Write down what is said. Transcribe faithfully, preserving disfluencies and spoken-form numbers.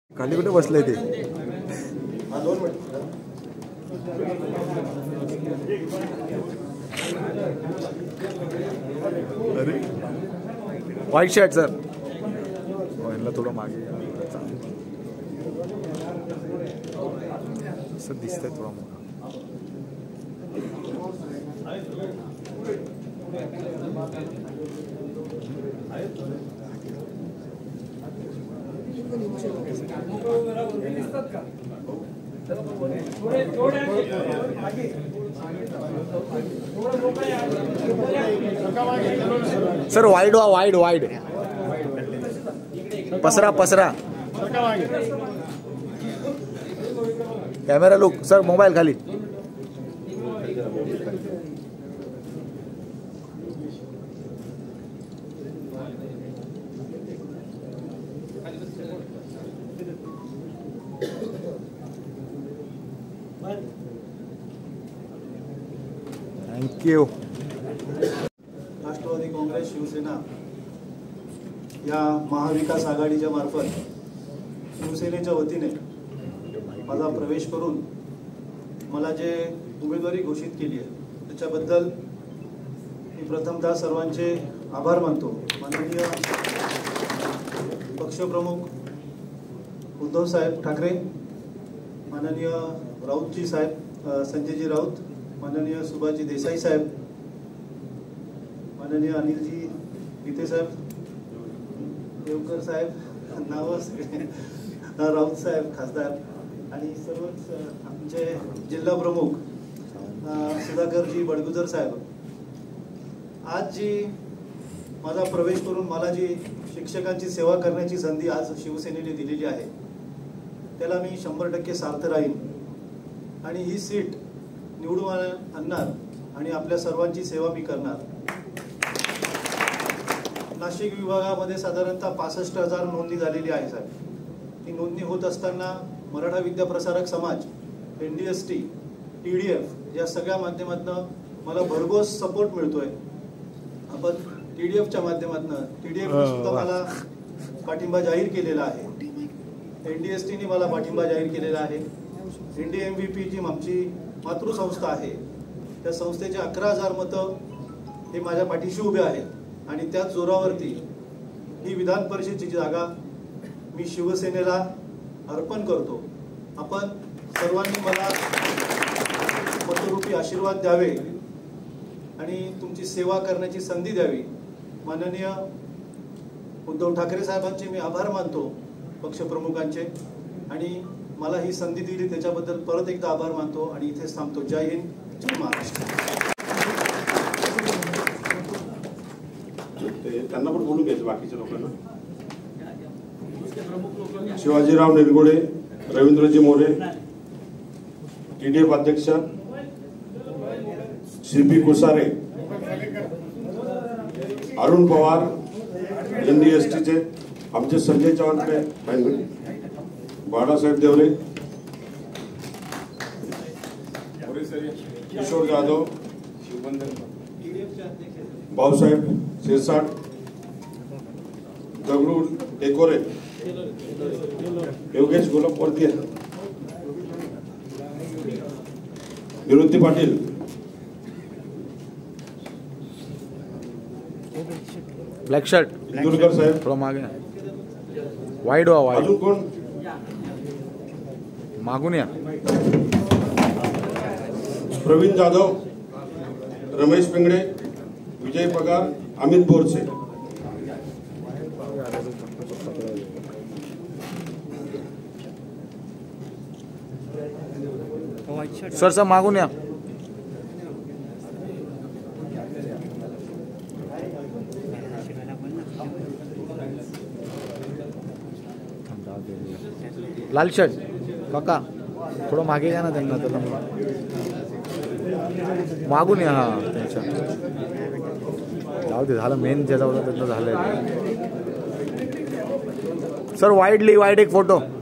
खाली कुठे बसले ते? अरे व्हाईट शर्ट सर, यांना थोडं मागे असं दिसतंय थोडा मोठा. सर वाईड वा वाईड वाईड पसरा पसरा कॅमेरा लुक सर, मोबाईल खाली. थँक्यू. राष्ट्रवादी काँग्रेस शिवसेना या महाविकास आघाडीच्या मार्फत शिवसेनेच्या वतीने माझा प्रवेश करून मला जे उमेदवारी घोषित केली आहे त्याच्याबद्दल मी प्रथमतः सर्वांचे आभार मानतो. माननीय पक्षप्रमुख उद्धव साहेब ठाकरे, माननीय राऊतजी साहेब, संजयजी राऊत, माननीय सुभाषजी देसाई साहेब, माननीय अनिलजी गीते साहेब, देवकर साहेब, नाव राऊत साहेब खासदार आणि सर्वच आमचे जिल्हा प्रमुख सुधाकरजी बडगुजर साहेब. आज जी माझा प्रवेश करून मला जी शिक्षकांची सेवा करण्याची संधी आज शिवसेनेने दिलेली आहे त्याला मी शंभर टक्के सार्थ राहीन आणि ही सीट निवडून आणणार आणि आपल्या सर्वांची सेवा मी करणार. नाशिक विभागामध्ये साधारणतः पासष्ट हजार नोंदणी झालेली आहे साहेब. ही नोंदणी होत असताना Maratha Vidya Prasarak Samaj, N D S T, T D F या सगळ्या माध्यमातून मला भरघोस सपोर्ट मिळतोय. आपण टी डी एफच्या माध्यमातून टी डी एफ सुद्धा मला पाठिंबा जाहीर केलेला आहे. एन डी एस टीने मला पाठिंबा जाहीर केलेला आहे. N D M V P जी आमची मातृसंस्था आहे त्या संस्थेचे अकरा हजार मतं हे माझ्या पाठीशी उभे आहेत आणि त्याच जोरावरती ही विधान परिषदेची जागा मी शिवसेनेला अर्पण करतो. आपण सर्वांनी मला मतरूपी आशीर्वाद द्यावे आणि तुमची सेवा करण्याची संधी द्यावी. माननीय उद्धव ठाकरे साहेबांचे मी आभार मानतो, पक्षप्रमुखांचे, आणि मला ही संधी दिली त्याच्याबद्दल परत एकदा आभार मानतो आणि इथेच थांबतो. जय हिंद, जय महाराष्ट्र. त्यांना पण बोलून घ्यायचं बाकीच्या लोकांना. शिवाजीराव निरगुडे, रवींद्रजी मोरे, टीडीएफ अध्यक्ष सी पी कुसारे, अरुण पवार, एनडीएसटीचे आमचे संजय चव्हाण, बाळासाहेब देवरे, किशोर जाधव, भाऊसाहेब शिरसाट, दगडू डेकोरे, योगेश गोलपवर्ती, निवृत्ती पाटील, ब्लॅक शर्ट, इंदुरकर साहेब, थोडं मागे वाईड वा वाईड. अजून कोण मागून या. प्रवीण जाधव, रमेश पिंगळे, विजय पगार, अमित बोरसे. सर सर मागून या. लाल शर्ट काका थोडं मागे घ्या ना त्यांना, त्याला मागून या. हा त्यांच्या जाऊ दे, झालं मेन ज्याचा होता त्यातलं झालंय. सर वाईडली वाईड एक फोटो.